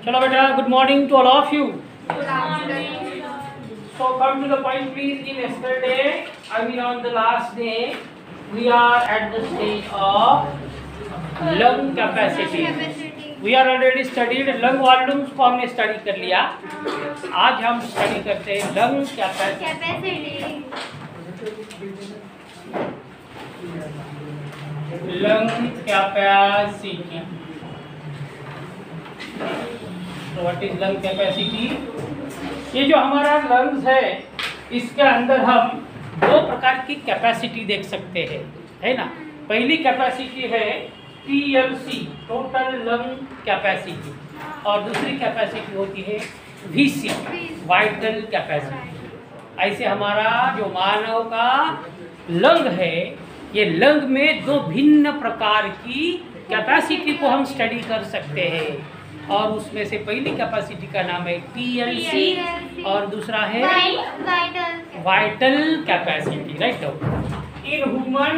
चलो बेटा, good morning to all of you. Good afternoon. So come to the point please. In yesterday, I mean on the last day, we are at the stage of lung capacity. We are already studied lung volumes को हमने study कर लिया. आज हम study करते हैं lung capacity. Lung capacity. So what is lung capacity? ये जो हमारा लंग्स है, इसके अंदर हम दो प्रकार की कैपेसिटी देख सकते हैं, है ना. पहली कैपेसिटी है TLC, टोटल लंग कैपेसिटी, और दूसरी कैपेसिटी होती है VC, वाइटल कैपेसिटी. ऐसे हमारा जो मानव का लंग है, ये लंग में दो भिन्न प्रकार की कैपेसिटी को हम स्टडी कर सकते हैं. और उसमें से पहली कैपेसिटी का नाम है TLC और दूसरा है vital capacity. Right. In human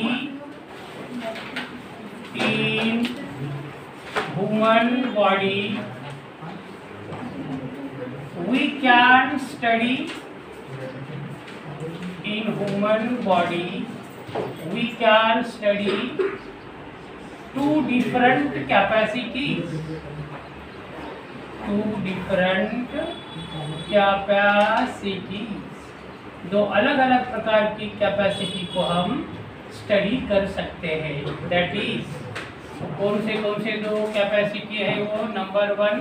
body we can study two different capacities. दो अलग अलग प्रकार की कैपेसिटी को हम स्टडी कर सकते हैं. दैट इज कौन से दो कैपेसिटी है वो. Number 1,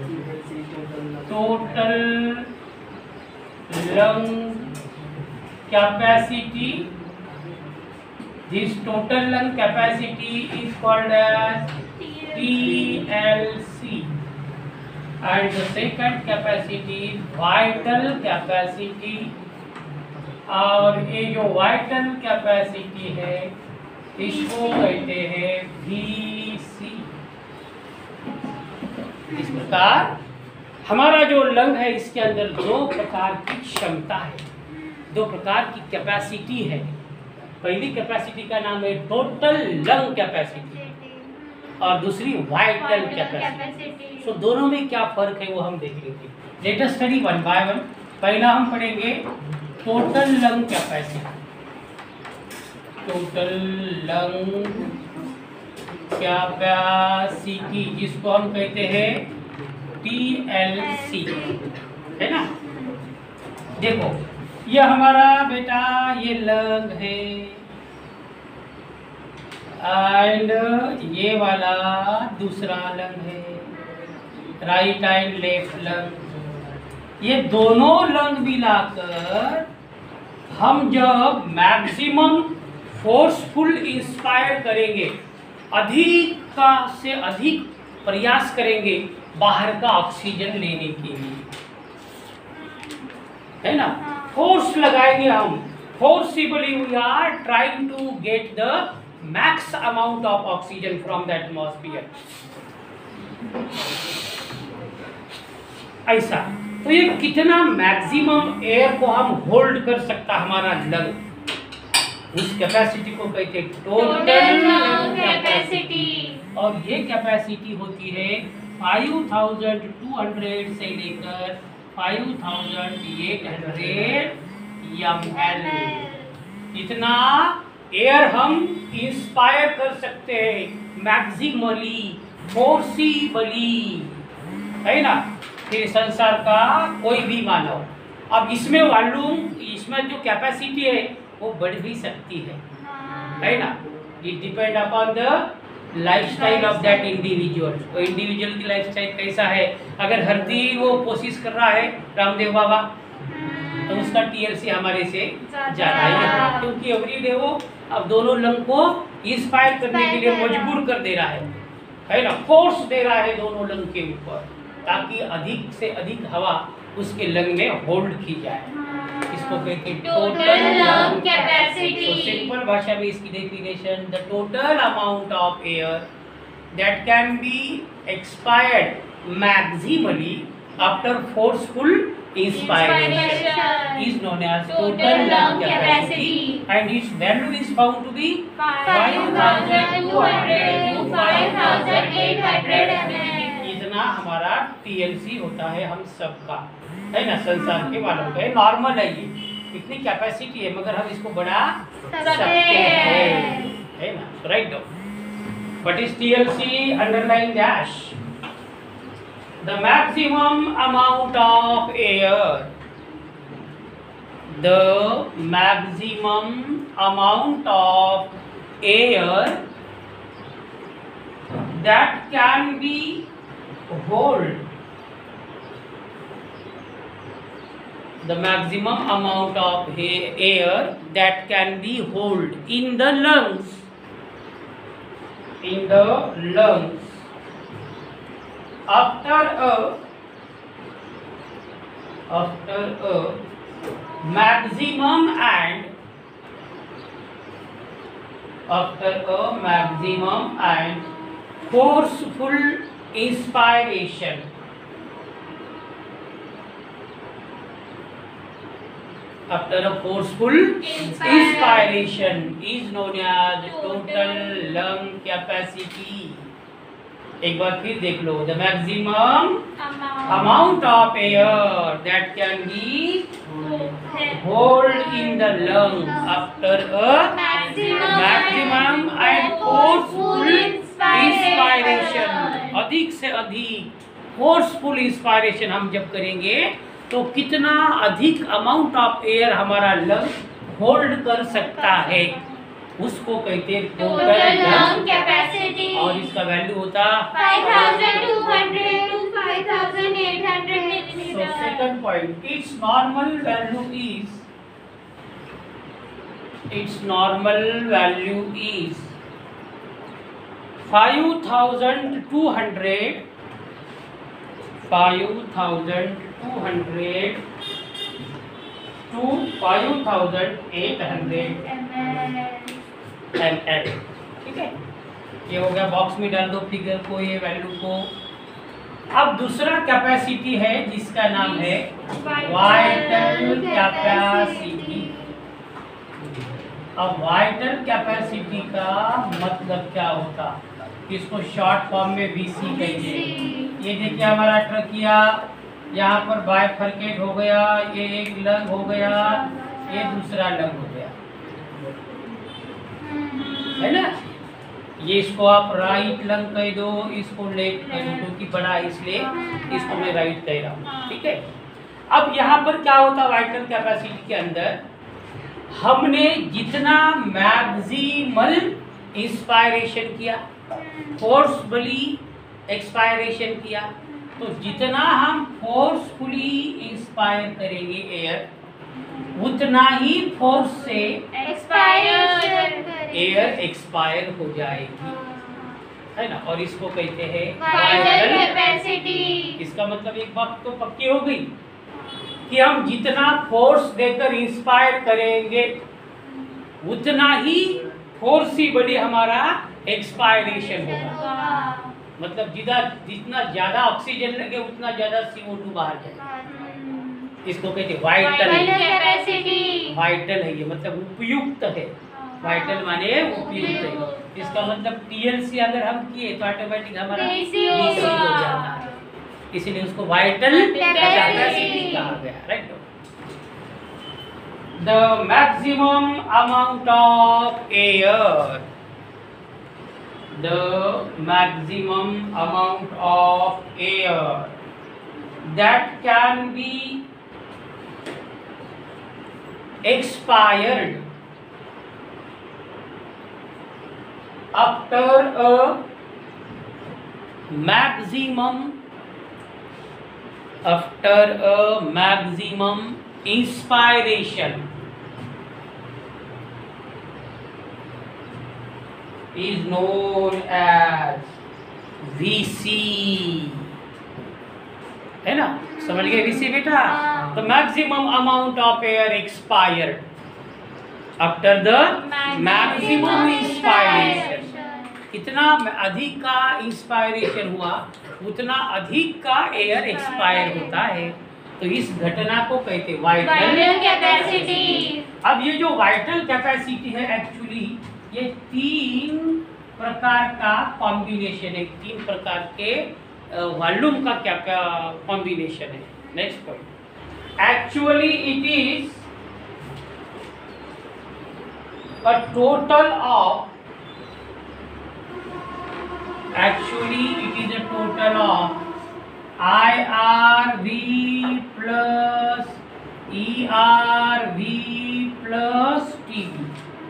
total lung capacity. This total lung capacity is called as TLC, and the second capacity is vital capacity. और ये जो vital capacity है, इसको कहते हैं VC. इस प्रकार हमारा जो लंग है, इसके अंदर दो प्रकार की क्षमता है, दो प्रकार की कैपेसिटी है. पहली कैपेसिटी का नाम है टोटल लंग कैपेसिटी और दूसरी वाइटल कैपेसिटी. सो दोनों में क्या फर्क है वो हम देख लेंगे. Let us study one by one. पहला हम पढ़ेंगे total lung capacity. Total lung capacity जिसको हम कहते हैं TLC, है ना. देखो, ये हमारा बेटा ये लंग है, एंड ये वाला दूसरा लंग है, राइट एंड लेफ्ट लंग. ये दोनों लंग मिलाकर हम जब मैक्सिमम फोर्सफुल इंस्पायर करेंगे, अधिक से अधिक प्रयास करेंगे बाहर का ऑक्सीजन लेने के लिए, है ना. फोर्स लगाएंगे हम, forcibly we are trying to get the max amount of oxygen from the atmosphere. ऐसा तो ये कितना मैक्सिमम एयर को हम होल्ड कर सकता हमारा लंग, उस कैपेसिटी को कहते हैं टोटल लंग कैपेसिटी. और ये कैपेसिटी होती है 5200 से लेकर 5800 ml. इतना एयर हम इंस्पायर कर सकते हैं मैक्सिमली, फोर्सिबली, है ना. फिर संसार का कोई भी मानव, अब इसमें वॉल्यूम, इसमें जो कैपेसिटी है वो बढ़ भी सकती है ना. It depend upon the lifestyle of that individual. वो इंडिविजुअल की लाइफस्टाइल कैसा है. अगर हर दिन वो कोशिश कर रहा है रामदेव बाबा, तो उसका TLC हमारे से ज़्यादा ही है, क्योंकि एवरीडे वो अब दोनों लंग को इंस्पायर करने के लिए मजबूर कर दे रहा है ना. फोर्स दे रहा है दोनों लंग के ऊपर, ताकि अधिक से अधिक हवा उसके लंग में होल्ड की जाए. इसको कहते हैं टोटल लंग कैपेसिटी. तो सिंपल भाषा में इसकी definition, the total amount of air that can be expired maximally after forceful inspiration is known as total lung capacity, and its value is found to be 5200 to 5800 ml. इतना हमारा TLC होता है हम सबका, है ना, संसार के वालों का। नॉर्मल है ये, इतनी कैपेसिटी है, मगर हम इसको बढ़ा सकते हैं, है ना। Write down. What is TLC? Underline dash the maximum amount of air, the maximum amount of air that can be hold, the maximum amount of air that can be hold in the lungs, in the lungs after a maximum and after a maximum and forceful inspiration, after a forceful inspiration is known as total lung capacity। एक बार फिर देख लो, the maximum amount of air that can be hold in the lung after a maximum and forceful inspiration, अधिक से अधिक forceful inspiration हम जब करेंगे तो कितना अधिक अमाउंट ऑफ एयर हमारा लंग होल्ड कर सकता है, उसको कहते हैं टोटल लंग कैपेसिटी। और इसका वैल्यू होता 5200 to 5800 millimetre. So second point, its normal value is 5200 to 5800 ml। ठीक है, ये हो गया। बॉक्स में डाल दो फिगर को, ये वैल्यू को। अब दूसरा कैपेसिटी है जिसका नाम है वाइटल कैपेसिटी। अब वाइटल कैपेसिटी का मतलब क्या होता, इसको शॉर्ट फॉर्म में VC कहिए। ये देखिए हमारा ट्रकिया यहाँ पर बाइफरकेट हो गया, ये एक लंग हो गया, ये दूसरा लंग हो गया, है ना। ये इसको आप राइट लंग कह दो, इसको लेफ्ट कह दो, क्योंकि बड़ा इसलिए इसको मैं राइट कह रहा हूँ। ठीक है, अब यहाँ पर क्या होता, वाइटल कैपेसिटी के अंदर हमने जितना मैक्सिमल इंस्पायरेशन किया, फोर्सफुली एक्सपायरेशन किया, तो जितना हम फोर्सफुली इंस्पायर करेंगे एयर, उतना ही फोर्स से एयर एक्सपायर हो जाएगी, है ना। और इसको कहते हैं वाइटल कैपेसिटी। इसका मतलब एक बात तो पक्की हो गई कि हम जितना फोर्स देकर इंस्पायर करेंगे उतना ही फोर्सिबली हमारा एक्सपायरेशन होगा। मतलब जितना ज्यादा ऑक्सीजन लगे उतना ज्यादा CO2 बाहर जाएगा। इसको कहते हैं वाइटल कैपेसिटी। वाइटल है ये, मतलब उपयुक्त है। वाइटल माने उपयुक्त है। इसका मतलब TLC अगर हम किए तो ऑटोमेटिक हमारा VC हो जाता है, इसलिए उसको वाइटल कैपेसिटी कहा गया। Right, the maximum amount of air, the maximum amount of air that can be expired after a maximum inspiration is known as VC, है ना। समझ गए VC बेटा? The maximum amount of air expired after the maximum inspiration। कितना अधिक का inspiration हुआ उतना अधिक का एयर एक्सपायर होता है, तो इस घटना को कहते हैं वाइटल कैपेसिटी। अब ये जो वाइटल कैपेसिटी है एक्चुअली ये 3 प्रकार का कॉम्बिनेशन है, 3 प्रकार के वॉल्यूम का क्या क्या कॉम्बिनेशन है। Next point, actually it is a total of, actually it is a total of IRV plus ERV plus TB।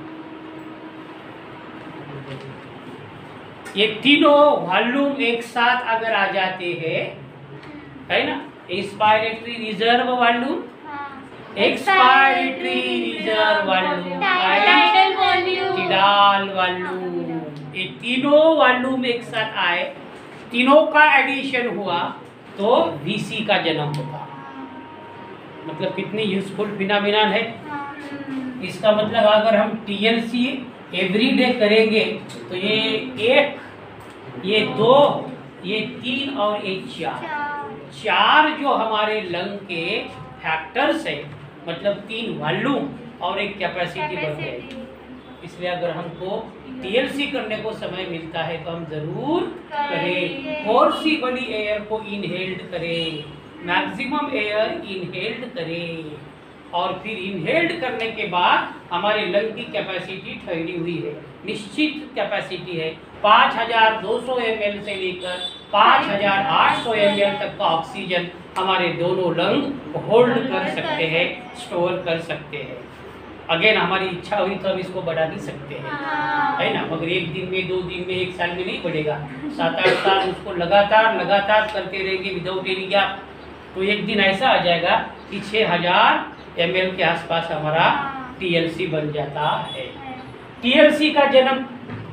ये तीनों वॉल्यूम एक साथ अगर आ जाते हैं, है ना, expiratory reserve volume, expiratory reserve volume, tidal volume, tidal volume, ये तीनों वॉल्यूम एक साथ आए, तीनों का एडिशन हुआ तो वीसी का जन्म होगा। मतलब कितनी यूजफुल फिनोमिनन है। इसका मतलब अगर हम टीएलसी एवरीडे करेंगे तो ये एक, ये दो, ये तीन और ये चार जो हमारे लंग के फैक्टर्स है, मतलब 3 वॉल्यूम और एक कैपेसिटी बन जाएगी। इसलिए अगर हमको टीएलसी करने को समय मिलता है तो हम जरूर करें। फोर्सिबली एयर को इनहेल्ड करें, मैक्सिमम एयर इनहेल्ड करें, और फिर इनहेल्ड करने के बाद हमारे लंग की कैपेसिटी ठहरी हुई है, निश्चित कैपेसिटी है। 5200 ml से लेकर 5800 ml तक का ऑक्सीजन हमारे दोनों लंग होल्ड कर सकते हैं, स्टोर कर सकते हैं। अगेन हमारी इच्छा हुई तो हम इसको बढ़ा भी सकते हैं, है ना, मगर 1 दिन में, 2 दिन में, 1 साल में नहीं बढ़ेगा। 7-8 साल उसको लगातार करते रहेंगे विदाउट एनी गैप, तो एक दिन ऐसा आ जाएगा कि 6000 ml के आसपास हमारा टीएलसी बन जाता है। टीएलसी का जन्म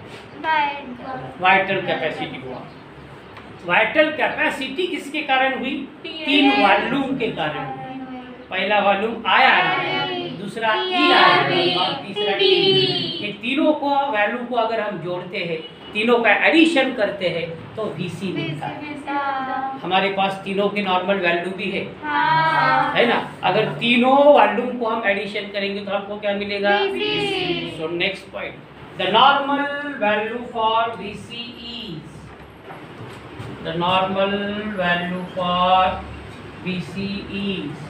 वाइटल कैपेसिटी हुआ। वाइटल कैपेसिटी किसके कारण हुई? 3 वॉल्यूम के कारण। पहला वॉल्यूम आईआरवी, दूसरा ईआरवी और तीसरा टीवी। ये तीनों को वैल्यू को अगर हम जोड़ते हैं, तीनों का एडिशन करते हैं तो वीसी मिलता है। हमारे पास तीनों की नॉर्मल वैल्यू भी है ना। अगर तीनों वॉल्यूम को हम एडिशन करेंगे तो हमको क्या मिलेगा? So next point, the normal value for VC is, the normal value for VC is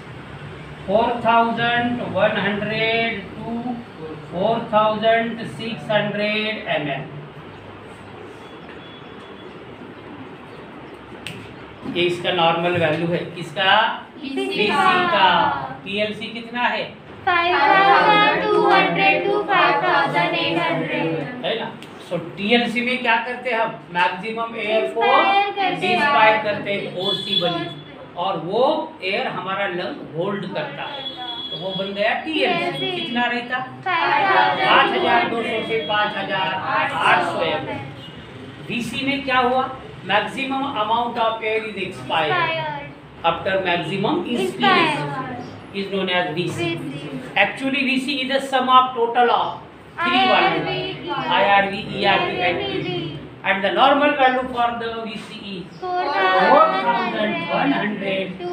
4100 to 4600 ml। ये इसका नॉर्मल वैल्यू है, किसका? वीसी का। टीएलसी कितना है? 5200 to 5800 है ना। सो टीएलसी में क्या करते हैं हम? मैक्सिमम एयर को इंस्पायर करते हैं फोर्सिबली, और वो एयर हमारा लंग होल्ड करता है, तो वो बन गया टीएलसी। कितना रहता? 5200 से 5800 ml। वीसी में क्या हुआ? Maximum amount of air is expired after maximum inspiration is known as VC. Actually VC is the sum of total of 3 value, IRV, ERV and TV, and the normal value for the VC is 4100 to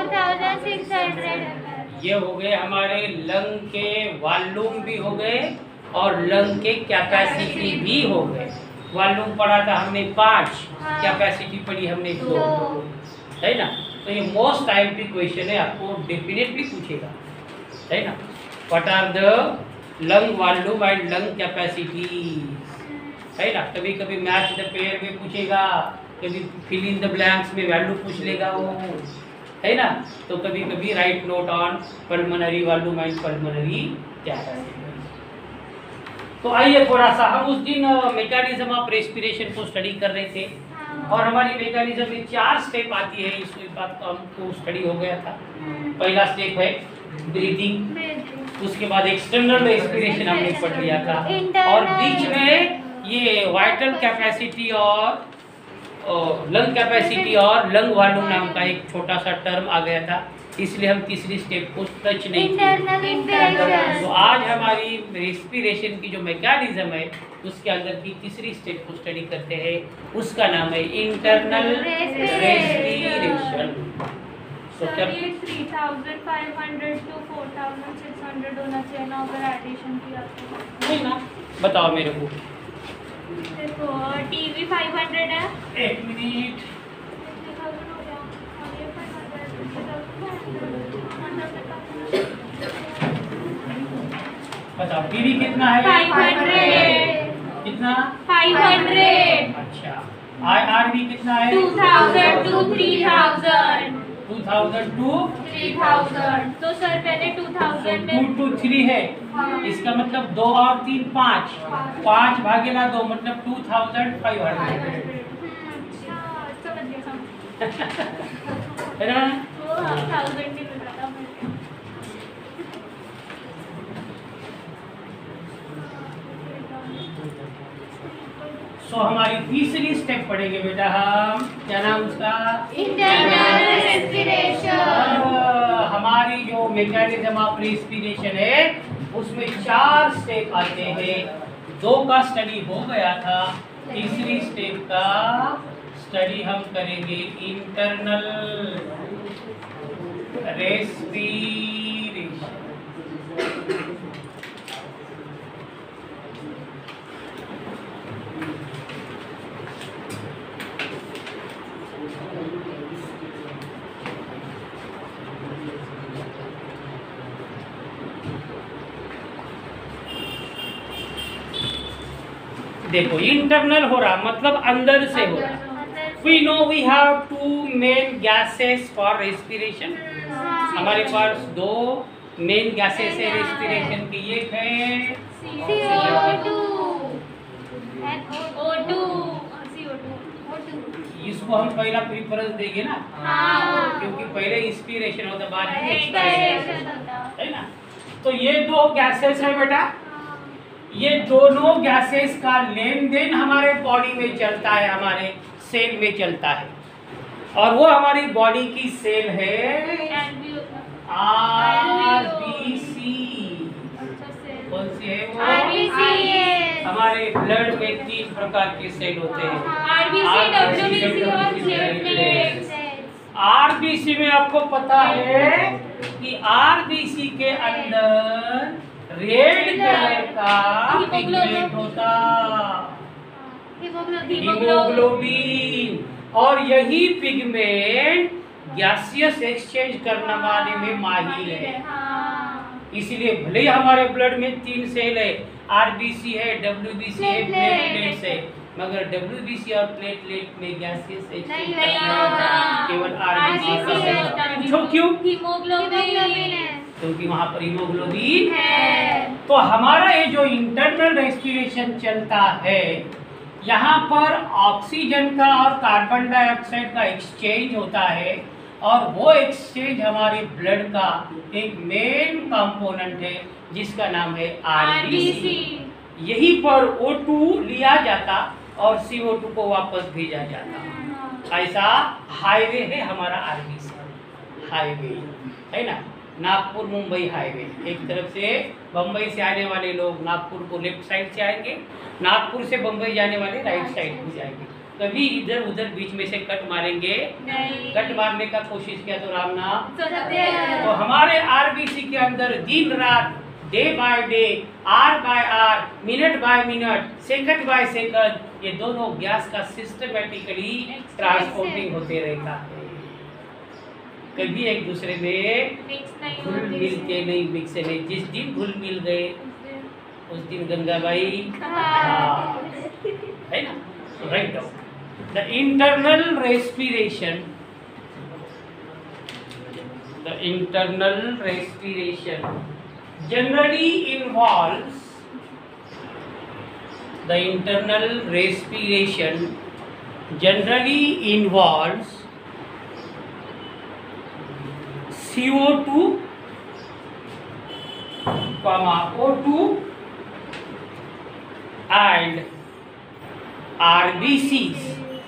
4600। ये हो गए हमारे lung के volume भी हो गए और lung के कैपेसिटी भी हो गए। वॉल्यूम पढ़ा था हमने 5, कैपेसिटी पढ़ी हमने 2, है ना। तो ये मोस्ट टाइमली क्वेश्चन है, आपको डेफिनेटली पूछेगा, है ना। What are the lung volume and lung capacity, है ना। कभी कभी मैच द पेयर में पूछेगा, कभी फिल इन द ब्लैंक्स में वैल्यू पूछ लेगा वो, है ना। तो कभी कभी write note on pulmonary volume and pulmonary capacity. तो आइए थोड़ा सा, हम उस दिन मैकेनिज्म ऑफ रेस्पिरेशन को स्टडी कर रहे थे, और हमारी मैकेनिज्म में 4 स्टेप आती है। इस बात का हमको स्टडी हो गया था। पहला स्टेप है ब्रीदिंग, उसके बाद एक्सटर्नल रेस्पिरेशन हमने पढ़ लिया था, और बीच में ये वाइटल कैपेसिटी और लंग कैपेसिटी और लंग वॉल्यूम नाम का एक छोटा सा टर्म आ गया था, इसलिए हम तीसरी स्टेप को टच नहीं किए। तो आज हमारी रेस्पिरेशन की जो मैकेनिज्म है उसके अंदर की तीसरी स्टेप को स्टडी करते हैं, उसका नाम है इंटरनल रेस्पिरेशन। So क्या 3500 to 4600 होना चाहिए ना अगर एडिशन किया तो? नहीं ना, बताओ मेरे को। देखो टीवी 500 है, 1 मिनट, बताओ पीवी कितना है? 500 कितना? 500 अच्छा, आरवी कितना है? 2000 to 3000 2000 to 3000। तो सर पहले 2000 में 2 to 3 है, इसका मतलब 2 और 3 5, 5 भागेला 2 मतलब 2500 अच्छा समझ गया है ना? वो 1000 नहीं मिल रहा था मुझे। सो हमारी तीसरी स्टेप पढ़ेंगे बेटा हम, क्या नाम उसका? Internal respiration. हमारी जो मैकेनिज्म ऑफ रेस्पिरेशन है उसमें 4 स्टेप आते हैं। 2 का स्टडी हो गया था, तीसरी स्टेप का स्टडी हम करेंगे, इंटरनल रेस्पिरेशन। देखो इंटरनल हो रहा मतलब अंदर से हो रहा। We know we have 2 main gases for respiration। हमारे पास 2 मेन गैसेस है रेस्पिरेशन की, एक है CO2 O2। इसको हम पहला प्रेफरेंस देंगे ना, हाँ। क्योंकि पहले इंस्पिरेशन होता बाद में एक्सपिरेशन एक्सपिरेशन, होता। है ना? तो ये 2 गैसेस है बेटा, ये दोनों गैसेस का लेन देन हमारे बॉडी में चलता है, हमारे सेल में चलता है, और वो हमारी बॉडी की सेल है आरबीसी। कौन सी है वो? RBC। हमारे ब्लड में 3 प्रकार के सेल होते हैं, RBC, WBC और प्लेटलेट्स। आरबीसी में आपको पता है कि आरबीसी के अंदर रेड कलर का पिगमेंट होता, हीमोग्लोबिन, और यही पिगमेंट गैसियस एक्सचेंज करने वाले में माहिर है। इसलिए भले ही हमारे ब्लड में 3 सेल है, आरबीसी है, डब्ल्यूबीसी है, प्लेटलेट्स है, मगर डब्ल्यूबीसी और प्लेटलेट में गैसियस एक्सचेंज करने वाला केवल आरबीसी का होता। पूछो क्यों? हीमोग्लोबिन है, क्योंकि वहाँ पर हीमोग्लोबिन है। तो हमारा ये जो इंटरनल रेस्पिरेशन चलता है, यहाँ पर ऑक्सीजन का और कार्बन डाइऑक्साइड का एक्सचेंज होता है, और वो एक्सचेंज हमारे ब्लड का एक मेन कंपोनेंट है जिसका नाम है आरबीसी। यहीं पर O2 लिया जाता और CO2 को वापस भेजा जाता। ऐसा हाईवे है हमारा आरबीसी, हाईवे है ना, नागपुर मुंबई हाईवे। एक तरफ से बम्बई से आने वाले लोग नागपुर को लेफ्ट साइड से आएंगे, नागपुर से बम्बई जाने वाले राइट साइड को जाएंगे। कभी इधर उधर बीच में से कट मारेंगे नहीं। कट मारने का कोशिश किया तो राम नाम। तो हमारे आरबीसी के अंदर दिन रात, day by day, hour by hour, minute by minute, second by second, ये दोनों गैस का सिस्टमेटिकली ट्रांसपोर्टिंग होते रहता है। कभी एक दूसरे में घुल मिल के नहीं, मिक्स नहीं। जिस दिन घुल मिल गए उस दिन गंगाबाई है ना। Write down the internal respiration, the internal respiration generally involves the internal respiration generally involves CO2, O2 and RBCs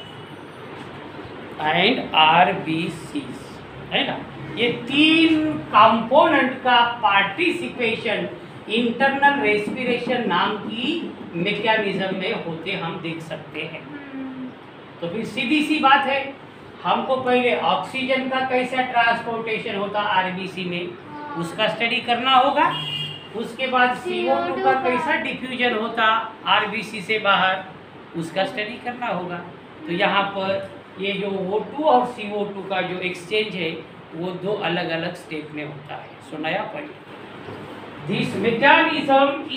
है ना। ये 3 कंपोनेंट का पार्टिसिपेशन इंटरनल रेस्पिरेशन नाम की मैकेनिज्म में होते हम देख सकते हैं। तो फिर सीधी सी बात है, हमको पहले ऑक्सीजन का कैसा ट्रांसपोर्टेशन होता आरबीसी में उसका स्टडी करना होगा, उसके बाद CO2 का कैसा डिफ्यूजन होता आरबीसी से बाहर उसका स्टडी करना होगा। तो यहाँ पर ये जो O2 और CO2 का जो एक्सचेंज है वो 2 अलग अलग स्टेप में होता है। सुनाया पढ़िए। This mechanism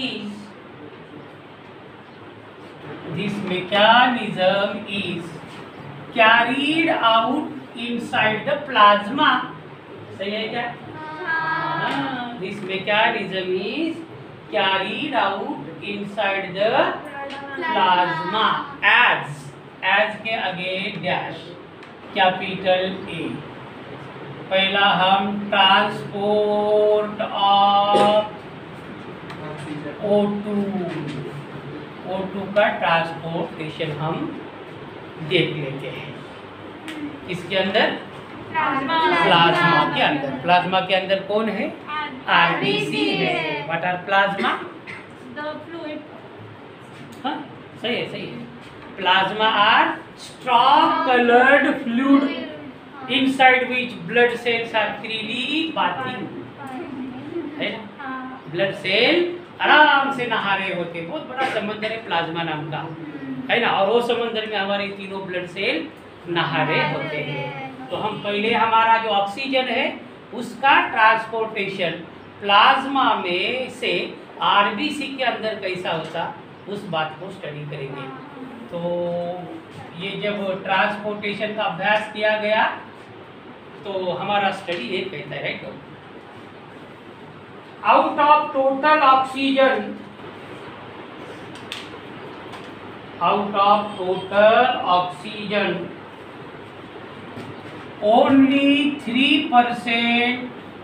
is carried out inside the plasma. सही है क्या? This mechanism is carried out inside the plasma as के आगे डैश कैपिटल A. पहला हम ट्रांसपोर्ट ऑफ O2 का ट्रांसपोर्टेशन हम देख लेते हैं। इसके अंदर प्लाज्मा के अंदर, प्लाज्मा के अंदर कौन है? RBC है। What are plasma? The fluid. हाँ सही है। Plasma are strong coloured fluid inside which blood cells are freely bathing, है ना? ब्लड सेल आराम से नहा रहे होते। बहुत बड़ा समंदर है प्लाज्मा नाम का, है ना? और वो समंदर में हमारे तीनों ब्लड सेल नहा रहे होते हैं। तो हम पहले हमारा जो ऑक्सीजन है उसका ट्रांसपोर्टेशन प्लाज्मा में से आरबीसी के अंदर कैसा होता, उस बात को स्टडी करेंगे। तो ये जब ट्रांसपोर्टेशन का अभ्यास किया गया तो हमारा स्टडी ये कहता है, right, out of total oxygen only 3%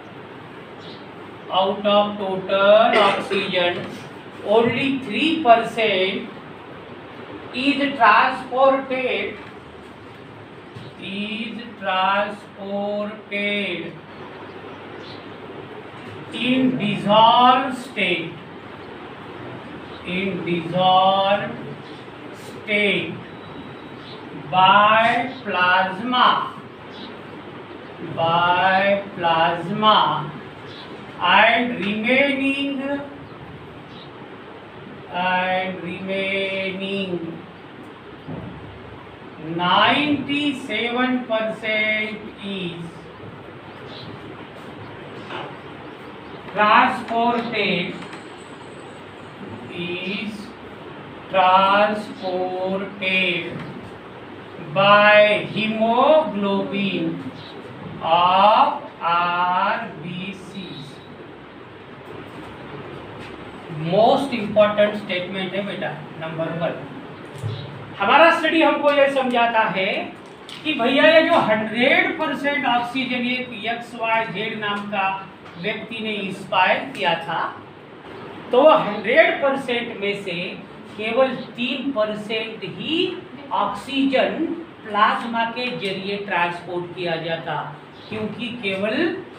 out of total oxygen, only 3% is transported in dissolved state by plasma and remaining 97% is transported by hemoglobin of RBCs। Most important statement है बेटा नंबर 1। हमारा study हमको ये समझाता है कि भैया ये जो 100% ऑक्सीजन एक XYZ नाम का व्यक्ति ने इंस्पायर किया था, तो 100% में से केवल 3% ही ऑक्सीजन प्लाज्मा के जरिए ट्रांसपोर्ट किया जाता, क्योंकि केवल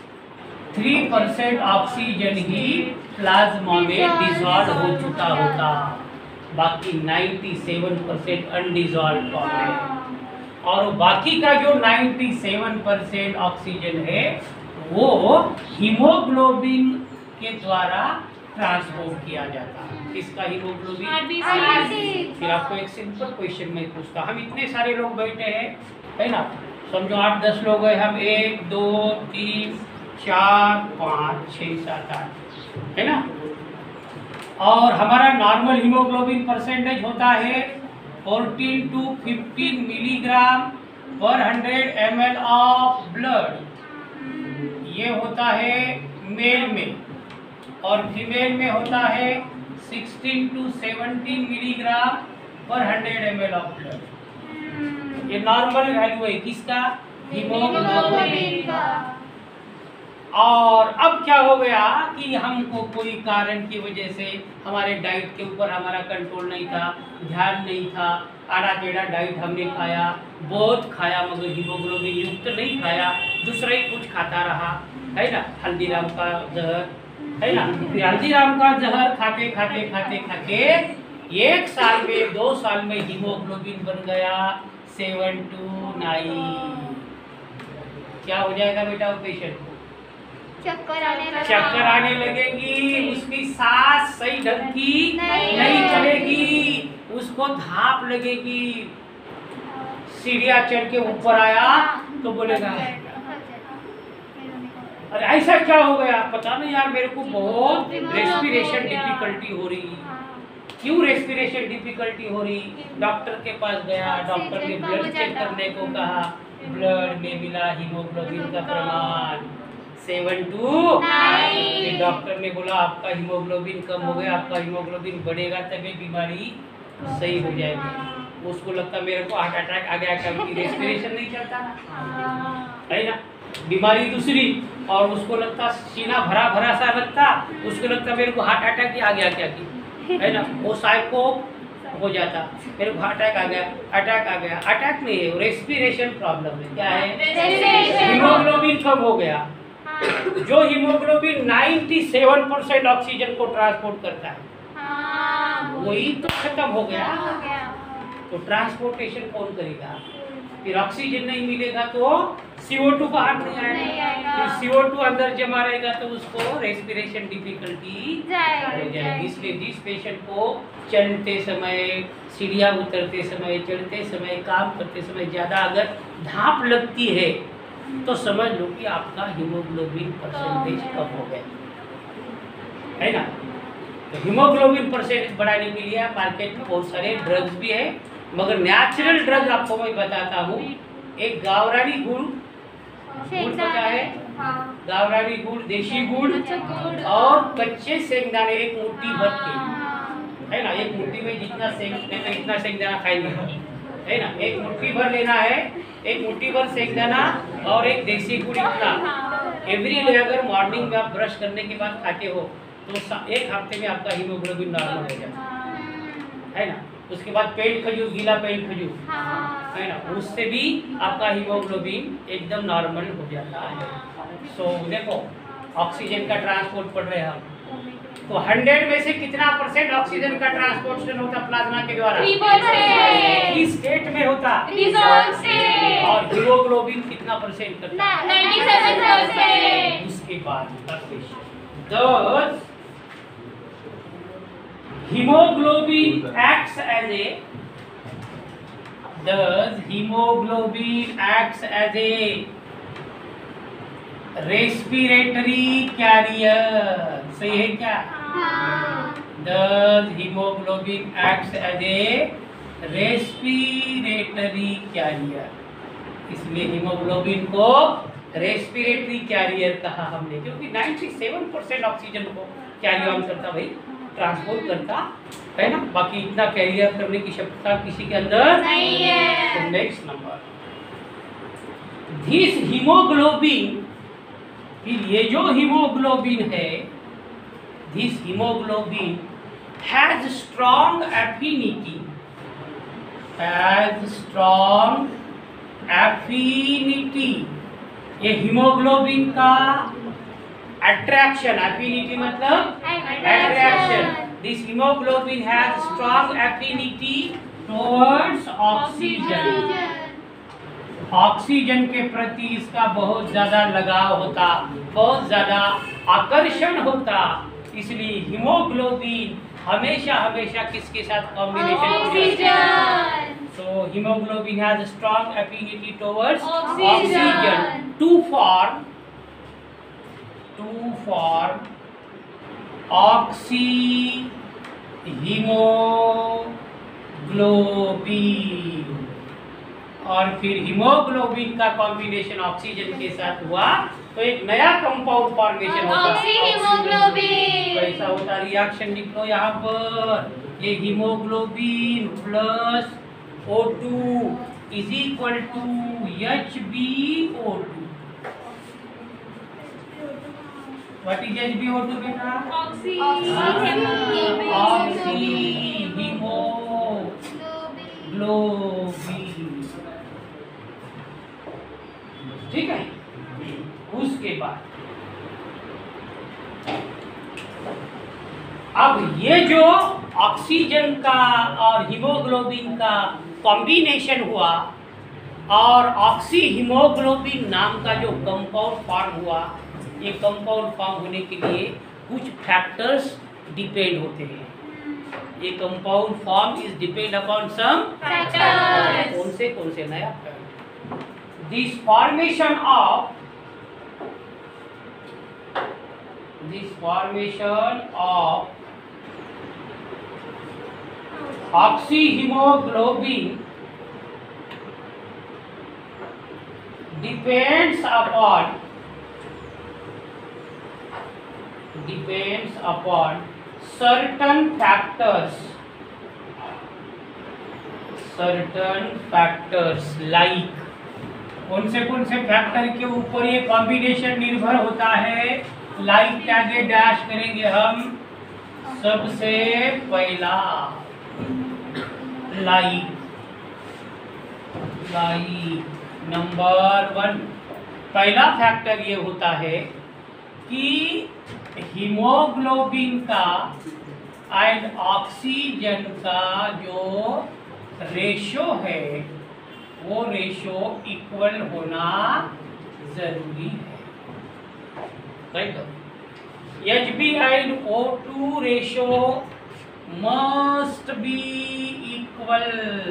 3% ऑक्सीजन ही प्लाज्मा में डिसॉल्व हो चुका होता, बाकी 97% अनडिसॉल्व फॉर्म में। और बाकी का जो 97% ऑक्सीजन है वो हीमोग्लोबिन के द्वारा ट्रांसपोर्ट किया जाता है। किसका हीमोग्लोबिन? फिर आपको एक सिंपल क्वेश्चन में पूछता, हम इतने सारे लोग बैठे हैं, है ना, समझो 8-10 लोग हैं हम, 1 2 3 4 5 6 7 8, है ना, और हमारा नॉर्मल हीमोग्लोबिन परसेंटेज होता है 14 to 15 मिलीग्राम पर 100 ml ऑफ ब्लड। ये होता है मेल में, और फीमेल में होता है 16 to 17 मिलीग्राम पर 100 ml ऑफ ब्लड। ये नॉर्मल वैल्यू है किसका? हीमोग्लोबिन का। और अब क्या हो गया कि हमको कोई कारण की वजह से हमारे डाइट के ऊपर हमारा कंट्रोल नहीं था, ध्यान नहीं था, आड़ा टेढ़ा डाइट हमने खाया, बहुत खाया मगर हीमोग्लोबिन युक्त नहीं खाया, दूसरा ही कुछ खाता रहा, है ना, हल्दीराम का जहर, है ना, फिर हल्दीराम का जहर खाते खाते 1 साल में 2 साल में हीमोग्लोबिन बन गया 7 to 9। क्या हो जाएगा बेटा वो पेशेंट को? चक्कर आने लगेगी, उसकी सांस सही ढंग की नहीं चलेगी, उसको धाप लगेगी, सीढ़ियाँ चढ़ के ऊपर आया तो बोलेगा अरे ऐसा क्या हो गया, पता नहीं यार, मेरे को बहुत रेस्पिरेशन डिफिकल्टी हो रही। क्यों रेस्पिरेशन डिफिकल्टी हो रही? डॉक्टर के पास गया, डॉक्टर ने ब्लड चेक करने को कहा, ब्लड में मिला हीमोग्लोबिन का प्रमाण 7 to 9। डॉक्टर ने बोला आपका हीमोग्लोबिन कम हो गया, आपका हीमोग्लोबिन बढ़ेगा तभी बीमारी सही हो जाएगी। उसको लगता मेरे को हार्ट अटैक आ गया, क्योंकि रेस्पिरेशन नहीं चलता ना, है ना। बीमारी दूसरी, और उसको लगता सीना भरा भरा सा लगता, उसको लगता मेरे को हार्ट अटैक ही आ गया क्या की, है ना। वो साइको हो जाता, मेरे को हार्ट अटैक आ गया, अटैक आ गया। अटैक नहीं है, रेस्पिरेशन प्रॉब्लम है। क्या है? हीमोग्लोबिन कम हो गया। जो हीमोग्लोबिन 97% ऑक्सीजन को ट्रांसपोर्ट करता है, वही तो खत्म हो गया। तो ट्रांसपोर्टेशन कौन करेगा? फिर ऑक्सीजन नहीं मिलेगा तो CO2 बाहर नहीं आएगा, फिर CO2 अंदर जमा रहेगा तो उसको रेस्पिरेशन डिफिकल्टी हो जाएगी। इसलिए जिस पेशेंट को चलते समय, सीढ़ियाँ उतरते समय, चढ़ते समय, काम करते समय ज़्यादा अगर धाप लगती है तो समझ लो कि आपका हीमोग्लोबिन परसेंटेज कम हो गया, है ना। तो हीमोग्लोबिन परसेंटेज बढ़ाने के लिए मार्केट में बहुत सारे ड्रग्स भी है, मगर नेचुरल ड्रग आपको मैं बताता हूँ। एक गावरानी गुड़ पता है, गावरानी गुड़, देशी गुड़ और कच्चे शेंगदाने एक मुट्ठी भर के, है ना। एक मुट्ठी में जितना शेंगदाना, इतना शेंगदाना खाएंगे, है ना। एक मुट्ठी भर लेना है, एक मुट्ठी भर शेंगदाना और एक देसी गुड़ इतना। एवरी डे अगर मॉर्निंग में आप ब्रश करने के बाद खाते हो तो एक हफ्ते में आपका हीमोग्लोबिन नॉर्मल हो जाता है ना। उसके बाद पेड़ खजूर, गीला पेड़ खजूर, है ना, उससे भी आपका हीमोग्लोबिन एकदम नॉर्मल हो जाता है। सो देखो ऑक्सीजन का ट्रांसपोर्ट पढ़ रहे हैं हम, तो 100 में से कितना % ऑक्सीजन का ट्रांसपोर्टेशन होता प्लाज्मा के द्वारा? 3%। किस स्टेट में होता? और हीमोग्लोबिन कितना % करता? 97%। उसके बाद का question, does hemoglobin acts as a respiratory carrier? सही है क्या? Does hemoglobin acts as a respiratory carrier? इसलिए हीमोग्लोबिन को रेस्पिरेटरी कैरियर कहा हमने, क्योंकि 97% ऑक्सीजन को कैरी ऑन करता, भाई ट्रांसपोर्ट करता, है ना। बाकी इतना कैरियर करने की क्षमता किसी के अंदर नहीं है। तो नेक्स्ट नंबर, दिस हीमोग्लोबिन, ये जो हीमोग्लोबिन है, this haemoglobin has strong affinity, ये हीमोग्लोबिन का अट्रैक्शन, एफिनिटी मतलब attraction, this haemoglobin has strong affinity towards oxygen. Oxygen के प्रति इसका बहुत ज्यादा लगाव होता, बहुत ज्यादा आकर्षण होता, इसलिए हीमोग्लोबिन हमेशा हमेशा किसके साथ combination? Oxygen. So hemoglobin has a strong affinity towards oxygen to form oxyhemoglobin, और फिर हीमोग्लोबिन का कॉम्बिनेशन ऑक्सीजन के साथ हुआ तो एक नया कंपाउंड फॉर्मेशन होता है, ऑक्सीहीमोग्लोबिन। कैसा होता? रिएक्शन लिख लो यहाँ पर, ये haemoglobin plus O2 is equal to HbO2. What is HbO2 बेटा? ऑक्सीहीमोग्लोबिन। ठीक है। उसके बाद अब ये जो ऑक्सीजन का और हीमोग्लोबिन का कॉम्बिनेशन हुआ और ऑक्सीहीमोग्लोबिन नाम का जो कंपाउंड फॉर्म हुआ, ये कंपाउंड फॉर्म होने के लिए कुछ फैक्टर्स डिपेंड होते हैं। ये compound form is depend upon some factors. कौन से नया? This formation of this formation of oxyhemoglobin depends upon certain factors like कौन से फैक्टर के ऊपर ये कॉम्बिनेशन निर्भर होता है? लाइक क्या आगे डैश करेंगे हम? सबसे पहला लाइक नंबर 1 पहला फैक्टर ये होता है कि हीमोग्लोबिन का एंड ऑक्सीजन का जो रेशो है वो रेशो इक्वल होना जरूरी है, right? HbO2 ratio must be equal,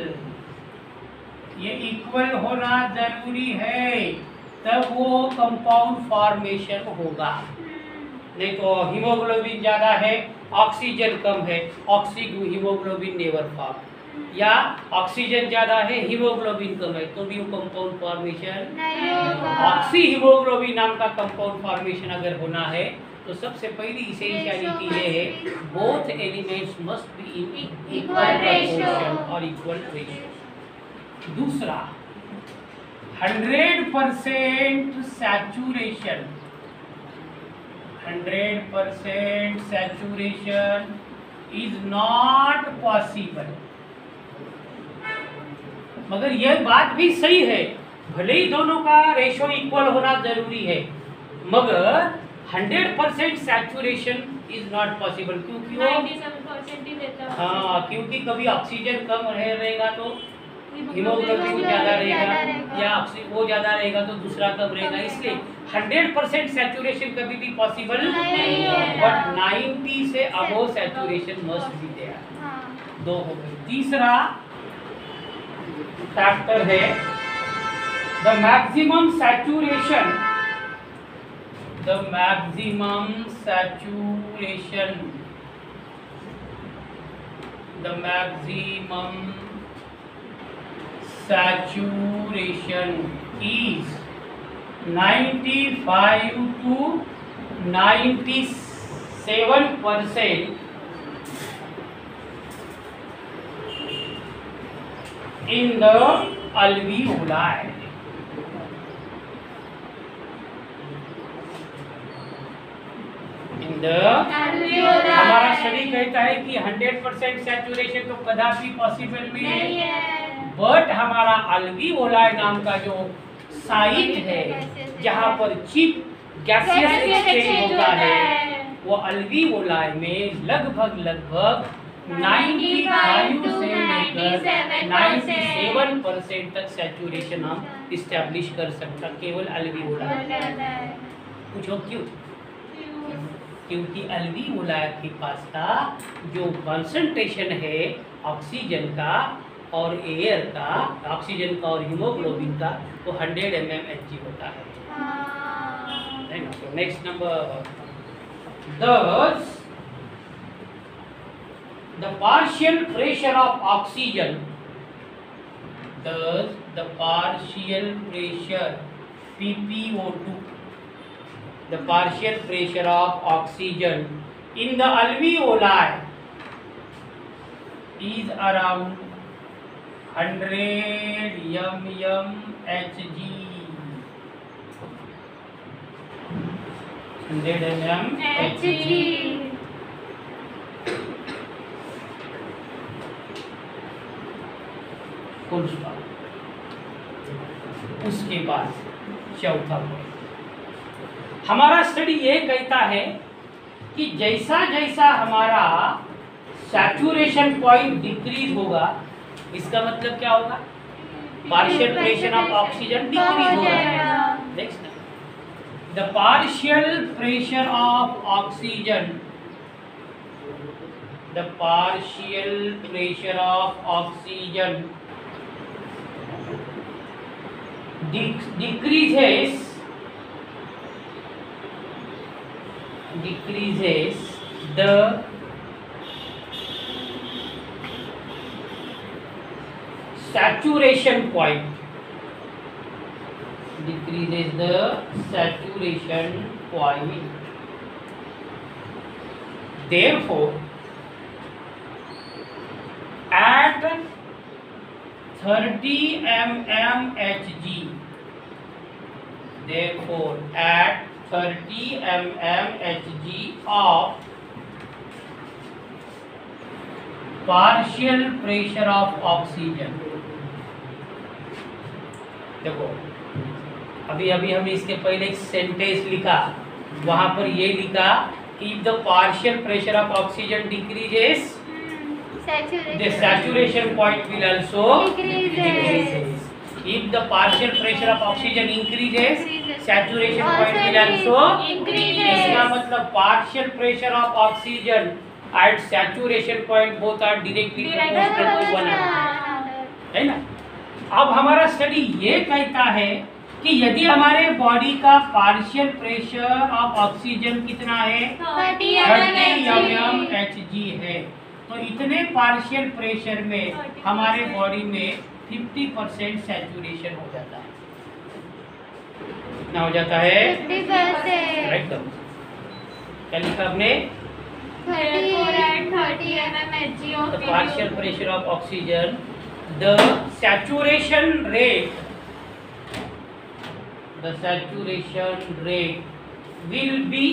ये इक्वल होना जरूरी है, तब वो कंपाउंड फॉर्मेशन होगा। नहीं तो हीमोग्लोबिन ज़्यादा है, ऑक्सीजन कम है, हीमोग्लोबिन नेवर फॉर्म, या ऑक्सीजन ज़्यादा है, हीमोग्लोबिन कम है, तो भी वो कंपाउंड फॉर्मेशन नहीं होगा। ऑक्सी हीमोग्लोबिन नाम का कंपाउंड फॉर्मेशन अगर होना है तो सबसे पहली इसेंशियलिटी ये है, both elements must be in equal ratio और इक्वल रेशियो। दूसरा 100% saturation, 100% saturation is not possible. मगर यह बात भी सही है, भले ही दोनों का रेशो इक्वल होना जरूरी है, मगर 100% सैचुरेशन इज नॉट पॉसिबल, क्योंकि 97% ही देता है। हाँ, क्योंकि कभी ऑक्सीजन कम रहेगा तो हीमोग्लोबिन ज़्यादा रहेगा, या वो ज़्यादा रहेगा तो दूसरा कम रहेगा, इसलिए 100% सैचुरेशन कभी भी पॉसिबल नहीं है, बट 90 से above saturation must be there. दो हो गए। तीसरा फैक्टर है the maximum saturation, is 95 to 97% in the alveoli. हमारा स्टडी कहता है कि 100% सैचुरेशन तो कदापि पॉसिबल नहीं है, बट हमारा अल्वीओलाई नाम का जो साइट है जहाँ पर चीप गैसियस एक्सचेंज होता है, वो अल्वीओलाई में लगभग 95 से लेकर 97% तक सैचुरेशन हम इस्टेब्लिश कर सकते हैं केवल अल्वीओलाई। पूछो क्यों? क्योंकि अल्वीओलाई के पास का जो कॉन्सेंट्रेशन है ऑक्सीजन का और एयर का, ऑक्सीजन का और हीमोग्लोबिन का, वो 100 mmHg होता है। Next number, the partial pressure of oxygen, the partial pressure PPO2, the partial pressure of oxygen in the alveoli is around 100 mmHg, 100 mmHg। उसके बाद चौथा पॉइंट, हमारा स्टडी ये कहता है कि जैसा जैसा हमारा सैचुरेशन पॉइंट डिक्रीज होगा, इसका मतलब क्या होगा? Partial pressure of oxygen decrease होगा। Next, the partial pressure of oxygen, the partial pressure of oxygen decreases the saturation point. Decreases the saturation point. Therefore, at 30 mmHg, therefore at 30 mmHg of partial pressure of oxygen. देखो अभी हमने इसके पहले एक sentence लिखा, वहां पर ये लिखा कि if the partial pressure of oxygen decreases, the saturation point will also decreases. If the partial pressure of oxygen increases, saturation point will also increases. इसका मतलब partial pressure of oxygen at saturation point both are directly proportional to one another, है ना। अब हमारा study ये कहता है कि यदि हमारे बॉडी का पार्शियल प्रेशर ऑफ ऑक्सीजन कितना है 30 mmHg है, तो इतने पार्शियल प्रेशर में हमारे बॉडी में 50% सैचुरेशन हो जाता है। कितना हो जाता है 50%। क्या लिखा आपने? 30 mmHg of partial pressure of oxygen, the saturation rate will be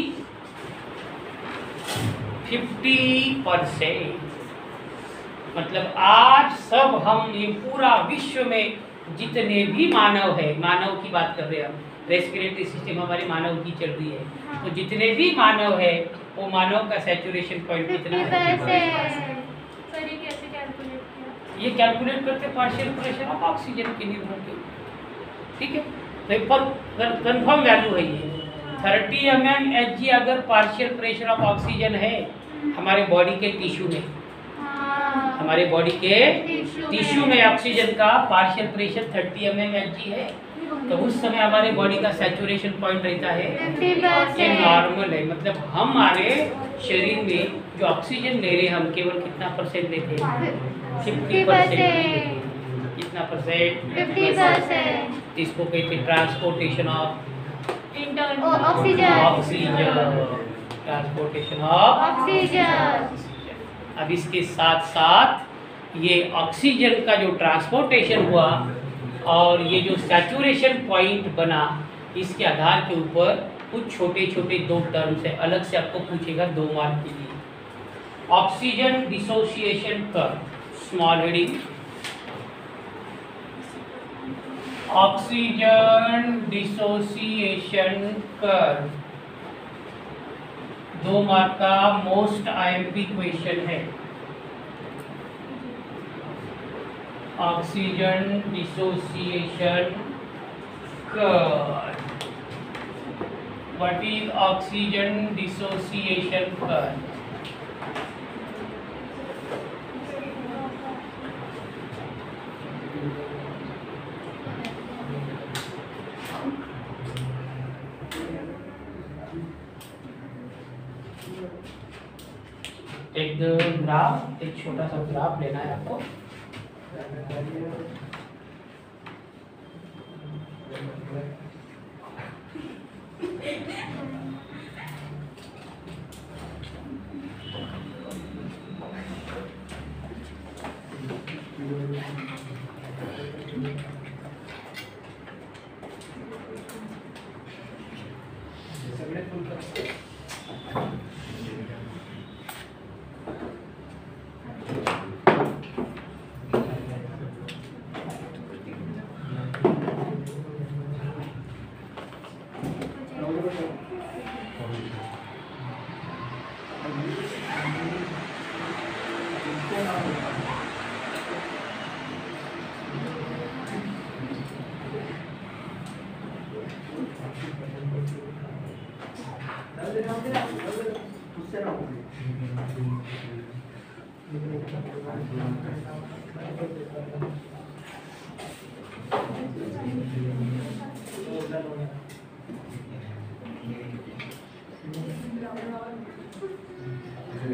50%। मतलब आज सब हम ये पूरा विश्व में जितने भी मानव है, मानव की बात कर रहे हैं हम, रेस्पिरेटरी सिस्टम हमारी मानव की चल रही है, तो जितने भी मानव है वो मानव का सैचुरेशन पॉइंट कितना है? सर ये कैसे कैलकुलेट किया? ये कैलकुलेट करते पार्शियल प्रेशर ऑफ ऑक्सीजन के निर्भर के, ठीक है। तो पर कंफर्म वैल्यू है ये 30 mmHg अगर पार्शियल प्रेशर ऑफ ऑक्सीजन है हमारे बॉडी के टिश्यू में, हमारे बॉडी के टिश्यू में ऑक्सीजन का पार्शियल प्रेशर 30 mmHg है, तो उस समय हमारे बॉडी का सैचुरेशन पॉइंट रहता है नॉर्मल है। मतलब हमारे शरीर में जो ऑक्सीजन ले रहे हैं हम केवल कितना परसेंट लेते हैं? 50%। कितना परसेंट? 50%। इसको कहते हैं transportation of oxygen, transportation of oxygen. अब इसके साथ साथ ये ऑक्सीजन का जो ट्रांसपोर्टेशन हुआ और ये जो सैचुरेशन पॉइंट बना, इसके आधार के ऊपर कुछ छोटे छोटे दो टर्म्स है, अलग से आपको पूछेगा 2 मार्क के लिए। Oxygen dissociation curve, small heading, oxygen dissociation curve 2 mark का मोस्ट आईएमपी क्वेश्चन है। Oxygen dissociation curve, what is oxygen dissociation curve? एक ग्राफ, एक छोटा सा ग्राफ लेना है आपको।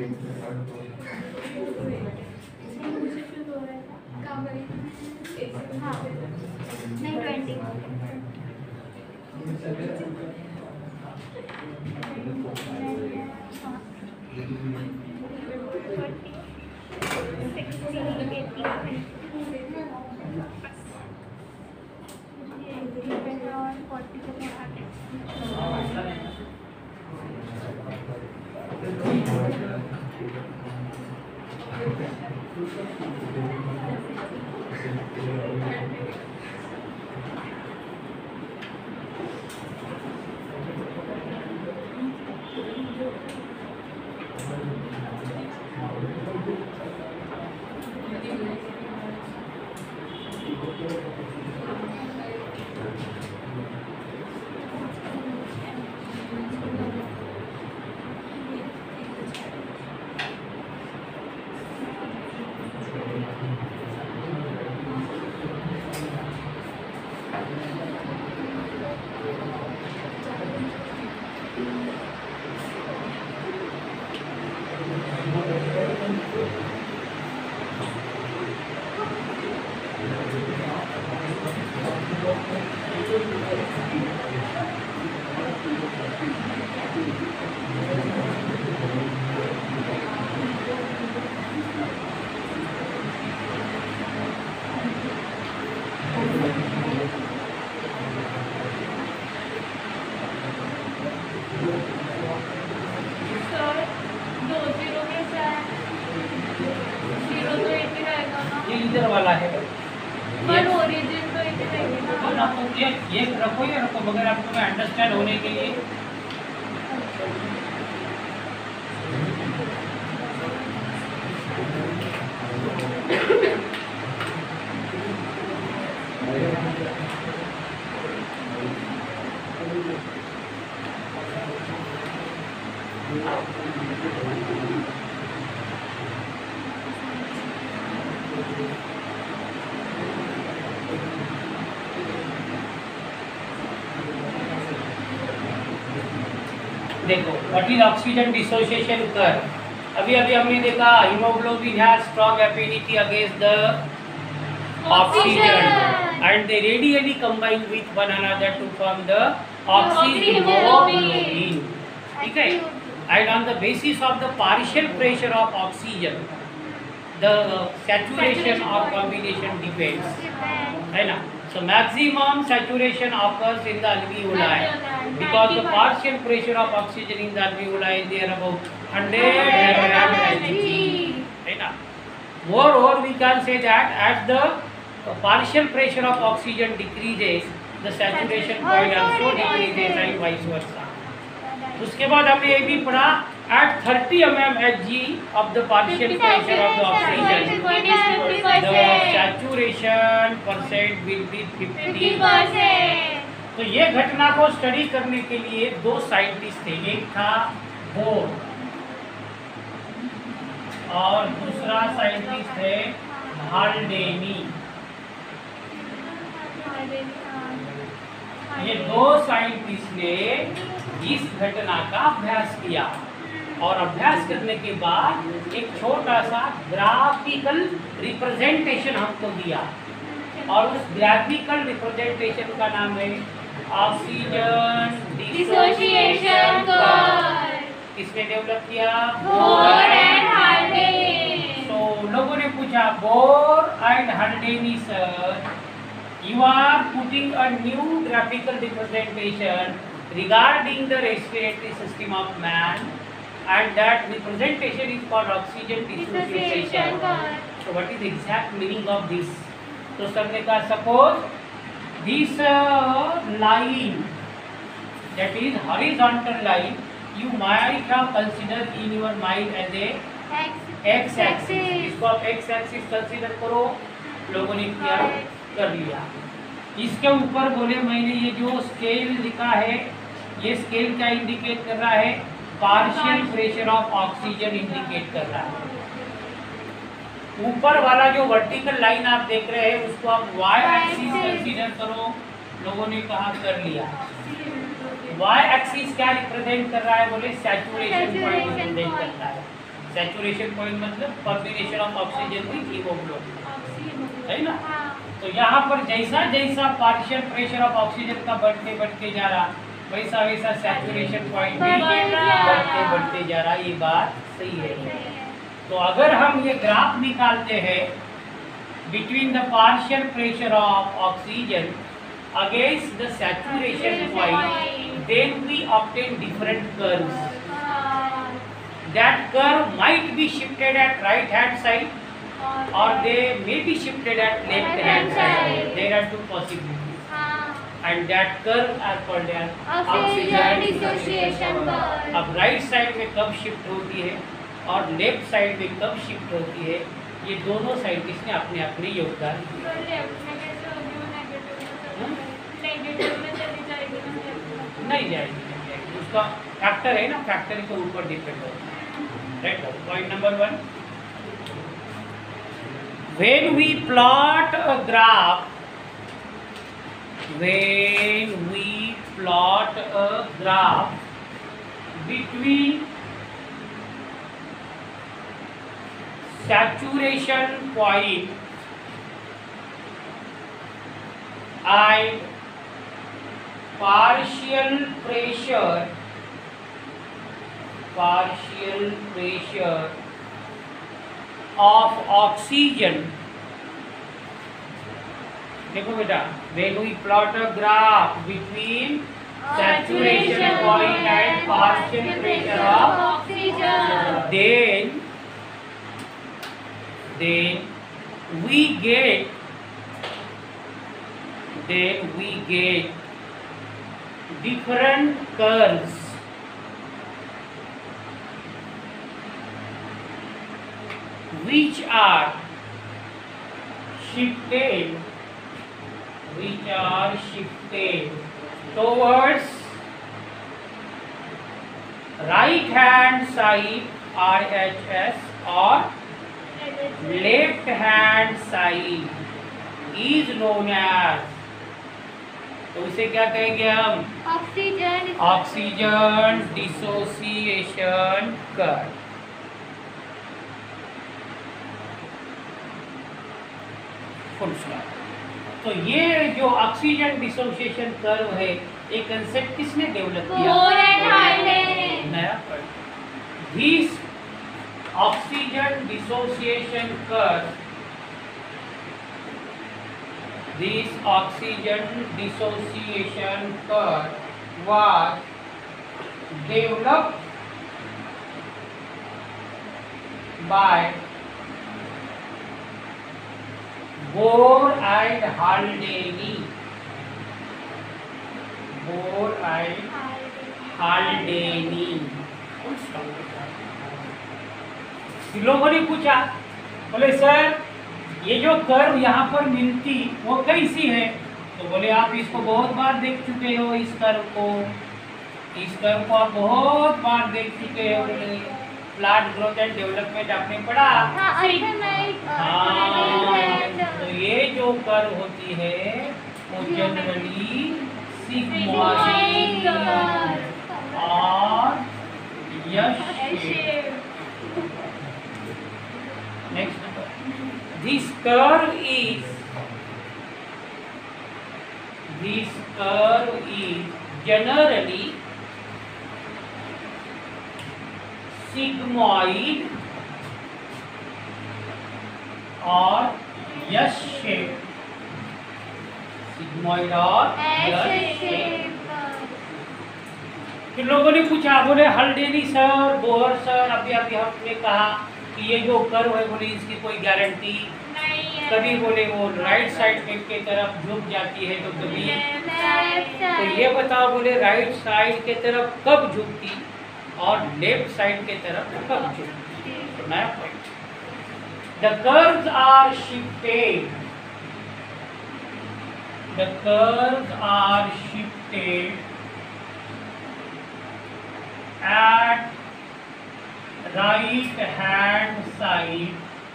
हाँ नहीं 20 इधर वाला है पर ओरिजिन तो इतने रहेंगे तो ना। आपको ये रखो या रखो मगर आपको मैं अंडरस्टैंड होने के लिए देखो what is oxygen dissociation curve. अभी हमने देखा haemoglobin has strong affinity against the oxygen and they readily combine with one another to form the oxyhaemoglobin. ठीक है, and on the basis of the partial pressure of oxygen the saturation of combination depends, है ना। So maximum saturation occurs in the alveoli because the partial pressure of oxygen in the alveoli is there about 100 mmHg, है ना। Moreover, we can say that as the partial pressure of oxygen decreases, the saturation point also decreases and vice versa. उसके बाद हमने ये भी पढ़ा at 30 mmHg of the partial pressure of the oxygen, the saturation percent will be 50%. तो ये घटना को स्टडी करने के लिए दो साइंटिस्ट थे, एक था बोर और दूसरा साइंटिस्ट है हाल्डेनी। ये दो साइंटिस्ट ने इस घटना का अभ्यास किया और अभ्यास करने के बाद एक छोटा सा ग्राफिकल रिप्रेजेंटेशन हमको दिया और उस ग्राफिकल रिप्रेजेंटेशन का नाम है ऑक्सीजन डिसोसिएशन कर्व। किसने डेवलप किया? Bohr and Haldane. तो लोगों ने पूछा Bohr and Haldane sir, you are putting a new graphical representation regarding the respiratory system of man and that representation is called oxygen dissociation. So what is the exact meaning of this? तो sir ने कहा suppose this line, that is horizontal line, you might have considered in your mind as a x axis. इसको आप x axis consider करो। लोगों ने किया, कर लिया। इसके ऊपर बोले मैंने ये जो स्केल लिखा है, ये स्केल क्या इंडिकेट कर रहा है? Partial pressure of oxygen indicate कर रहा है। ऊपर वाला जो वर्टिकल लाइन आप देख रहे हैं उसको आप वाई एक्सिस कंसीडर करो। लोगों ने कहा कर लिया। वाई एक्सिस क्या रिप्रेजेंट कर रहा है? बोले सैचुरेशन पॉइंट रिप्रेजेंट करता है। सैचुरेशन पॉइंट मतलब combination of oxygen with haemoglobin, है ना। हाँ। तो यहाँ पर जैसा जैसा पार्शियल प्रेशर ऑफ ऑक्सीजन का बढ़ते बढ़ते जा रहा, वैसा वैसा सैचुरेशन पॉइंट भी बढ़ते जा रहा। ये बात सही है। तो अगर हम ये ग्राफ निकालते हैं between the partial pressure of oxygen against the saturation point, then we obtain different curves. That curve might be shifted at right hand side or they may be shifted at left hand side. There are two possibilities. And that curve are called as oxygen dissociation curve. अब right side में कब shift होती है और left side में कब shift होती है, ये दोनों साइंटिस्ट ने अपने अपने योगदान दिए। नहीं जाएगी, उसका फैक्टर है ना, फैक्टर के ऊपर डिपेंड होता है। Right, point number 1, when we plot a graph between saturation point and partial pressure of oxygen. देखो बेटा, when we plot a graph between saturation point and partial pressure of oxygen, then we get different curves which are shifted towards right hand side RHS or left hand side is known as, तो इसे क्या कहेंगे हम? Oxygen dissociation curve. Full stop. तो ये जो oxygen dissociation curve है, ये कंसेप्ट किसने डेवलप किया? नया curve. This oxygen dissociation curve was developed by Bohr and Haldane. लोगों ने पूछा, बोले सर ये जो कर्व यहाँ पर मिलती वो कैसी है? तो बोले आप इसको बहुत बार देख चुके हो, इस कर्व को आप बहुत बार देख चुके हो। प्लांट ग्रोथ एंड डेवलपमेंट आपने पढ़ा। तो ये जो कर्व होती है वो जनरली सिग्मॉइड और S shape. Next, this curve is generally sigmoid और यश शेप। सिग्मॉइड और यश शेप। फिर लोगों ने पूछा, बोले हल्डेनी सर, बोहर सर, अभी हमने कहा कि ये जो कर्व है, बोले इसकी कोई गारंटी नहीं है। कभी बोले वो राइट साइड के तरफ झुक जाती है तो कभी, तो ये बताओ बोले राइट साइड के तरफ कब झुकती और लेफ्ट साइड के तरफ कब झुकती? तो नया point, the curves are shifted at right hand side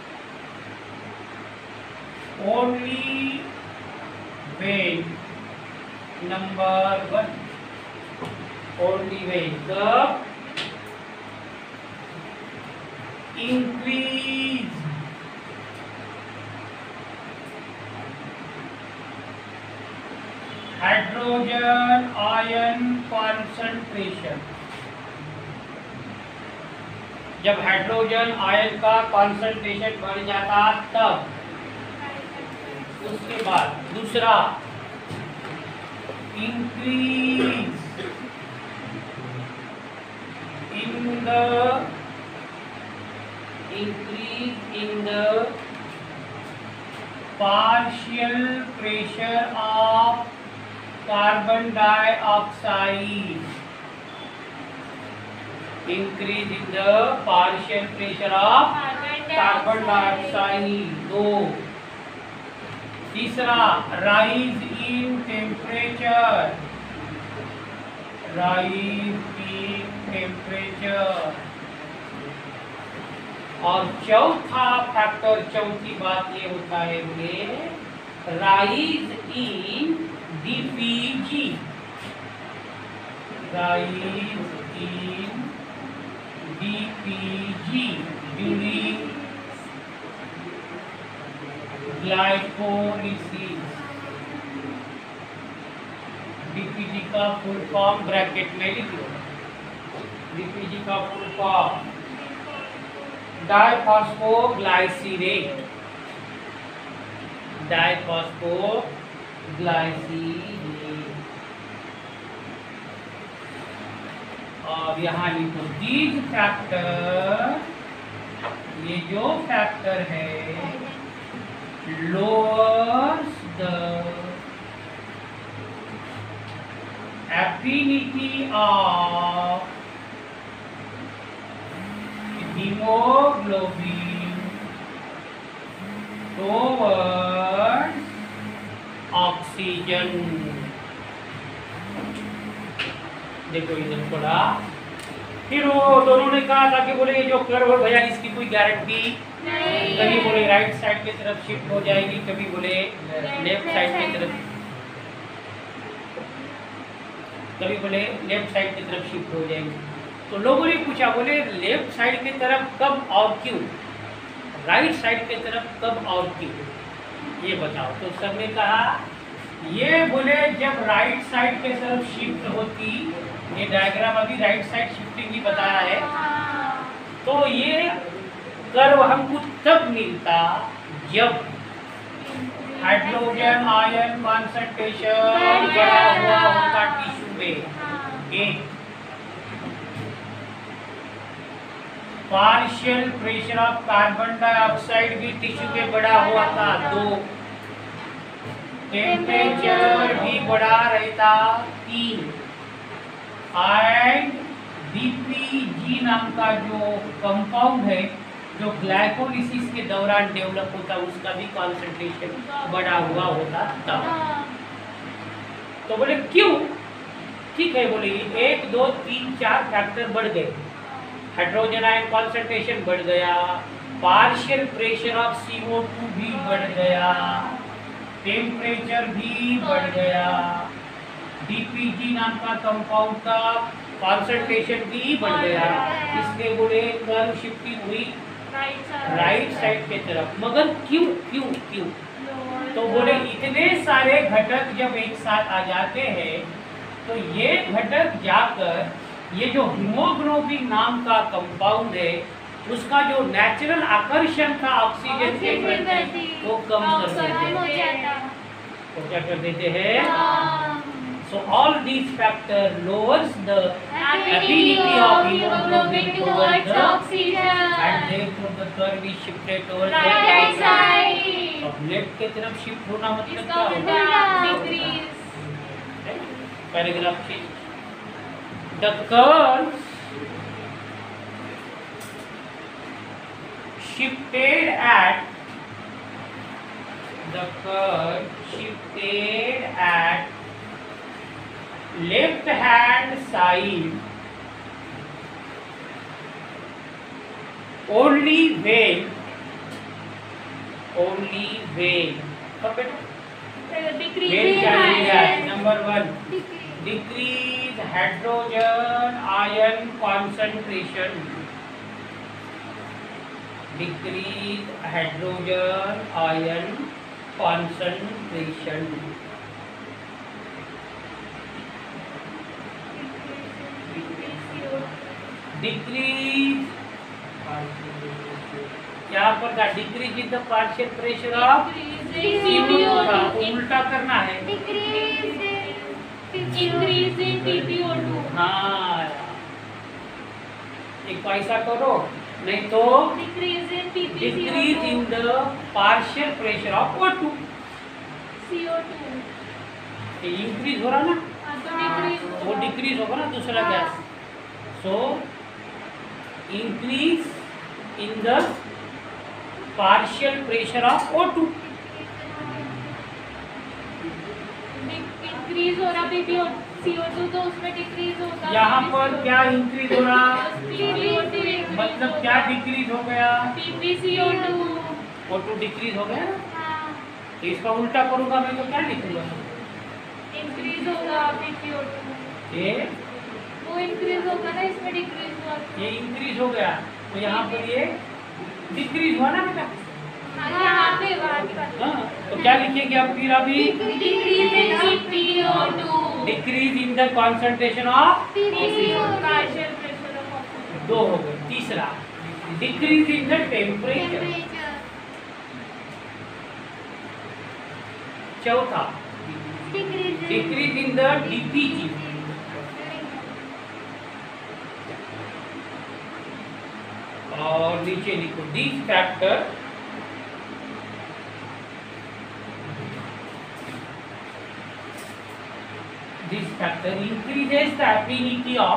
only when number 1 only when the increase hydrogen ion concentration। जब हाइड्रोजन आयन का कॉन्सेंट्रेशन बढ़ जाता तब। उसके बाद दूसरा, increase in the partial pressure of carbon dioxide। increase in the partial pressure of carbon dioxide। दो। तीसरा, rise in temperature। और चौथा फैक्टर, चौथी बात ये होता है बोले rise in DPG. Rise in DPG during glycolysis. DPG का फुल फॉर्म ब्रैकेट में लिख लो। डीपीजी का फुल फॉर्म डाइफॉस्फोग्लाइसिरेट। और यहाँ लिखो दीज फैक्टर, ये जो फैक्टर है lowers the affinity of hemoglobin towards oxygen। देखो इधर थोड़ा, फिर वो दोनों ने कहा था कि बोले ये जो कर्व भैया इसकी कोई गारंटी नहीं। कभी बोले राइट साइड की तरफ शिफ्ट हो जाएगी, कभी बोले लेफ्ट साइड की तरफ, कभी बोले लेफ्ट साइड की तरफ शिफ्ट हो जाएगी। तो लोगों ने पूछा बोले लेफ्ट साइड की तरफ कब और क्यों, राइट साइड की तरफ कब और क्यों, ये बताओ। तो सब ने कहा ये बोले जब राइट साइड की तरफ शिफ्ट होती, ये डायग्राम अभी राइट साइड शिफ्टिंग ही बताया है, तो ये कर्व हमको तब मिलता जब हाइड्रोजन आयन कॉन्सेंट्रेशन बढ़ा हुआ होता टिश्यू में। एक partial pressure of carbon dioxide भी टिश्यू में बढ़ा हुआ था। दो, टेम्परेचर भी बढ़ा रहता। तीन, एंड डीपीजी नाम का जो कंपाउंड है जो ग्लाइकोलिसिस के दौरान डेवलप होता, उसका भी कॉन्सेंट्रेशन बढ़ा हुआ होता तब। तो बोले क्यों, ठीक है बोले 1 2 3 4 फैक्टर बढ़ गए। हाइड्रोजन आयन कॉन्सेंट्रेशन बढ़ गया, पार्शियल प्रेशर ऑफ CO2 भी बढ़ गया, टेम्परेचर भी बढ़ गया, डीपीजी नाम का कंपाउंड का कॉन्सेंट्रेशन भी बढ़ गया। इसलिए बोले कर्व शिफ्टिंग हुई राइट साइड की तरफ। मगर क्यों क्यों क्यों? तो बोले इतने सारे घटक जब एक साथ आ जाते हैं तो ये घटक जाकर ये जो हीमोग्लोबिन नाम का कंपाउंड है उसका जो नेचुरल आकर्षण था ऑक्सीजन के प्रति वो कम कर देते हैं। तो क्या कर देते हैं? So all these factors lowers the affinity of hemoglobin towards the oxygen and therefore the curve is shifted towards the right side। अब लेफ्ट की तरफ शिफ्ट होना मतलब क्या होगा? Paragraph change. The curve shifted at left hand side only when number 1 decrease hydrogen ion concentration decrease hydrogen ion concentration. Decrease यहाँ पर था decrease in the partial pressure of CO2 था, उल्टा करना है। Increase in PPO2। हाँ, एक पैसा करो, नहीं तो decrease in decrease in the partial pressure of O2। CO2। Increase हो रहा ना, तो डिक्रीज तो वो डिक्रीज होगा ना दूसरा gas. So increase in the partial pressure of O2। Increase हो रहा CO2, तो उसमें डिक्रीज होगा। यहाँ पर क्या इंक्रीज हो रहा, PPO2 मतलब क्या डिक्रीज हो गया, PPCO2। O2 डिक्रीज हो गया। हाँ, तो इसका उल्टा करूंगा मैं तो क्या लिखूंगा, इंक्रीज होगा PPO2। ये वो इंक्रीज होगा ना, इसमें डिक्रीज हुआ। ये इंक्रीज हो गया, तो यहाँ पर ये डिक्रीज हुआ ना बेटा। हाँ, यहाँ पे वहाँ की बात। हाँ, तो क्या लिखेंगे अब फिर अभी, decrease in PPO2। Decrease in the concentration of, partial pressure of oxygen. दो हो गए। तीसरा डिक्रीज इन द टेम्परेचर। चौथा डिक्रीज इन द DPG। और नीचे लिखो this factor increases the affinity of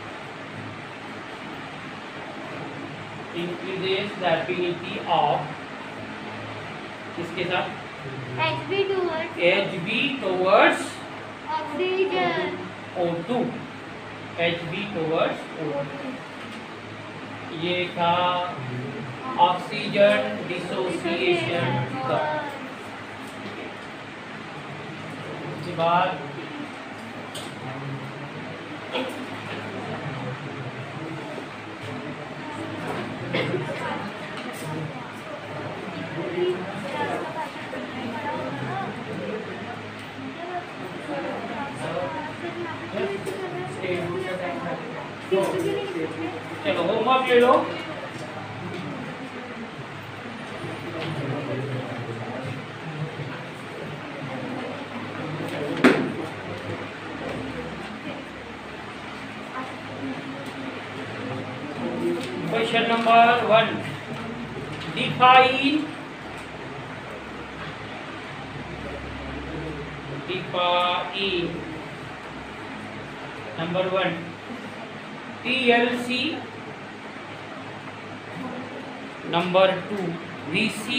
किसके साथ, Hb towards oxygen. O2। Hb towards O2, ये था ऑक्सीजन डिसोसिएशन का। उसके बाद चलो होमवर्क ले लो। Question number 1, define number 1 TLC, number 2 VC,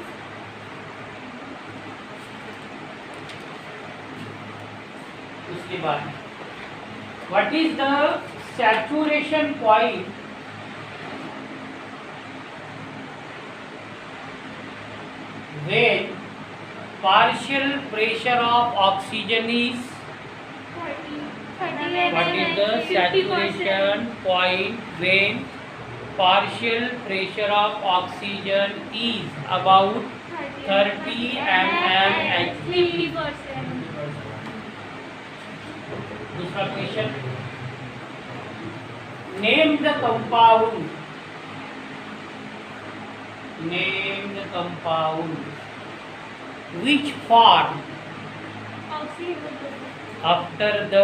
उसके बाद what is the saturation point when partial pressure of oxygen is, what is the saturation point when partial pressure of oxygen is about 30 mmHg? 50%। दूसरा question, name the compound which form after the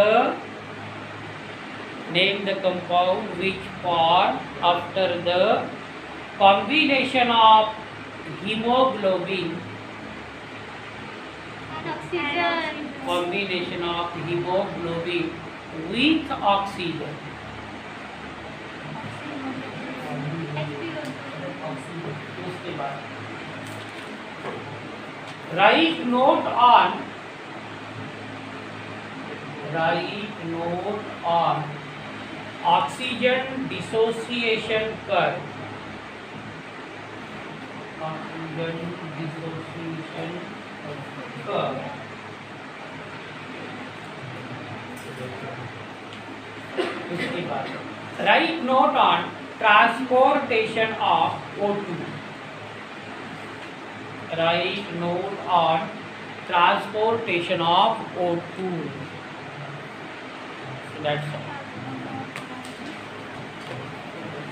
combination of hemoglobin with oxygen। उसके बाद write note on oxygen dissociation curve। उसके बाद write note on transportation of O2. Write note on transportation of O2. So that's all.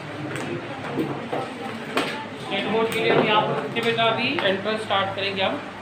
State board के लिए हम यहाँ पर कितने बजे अभी एंट्रेंस स्टार्ट करेंगे हम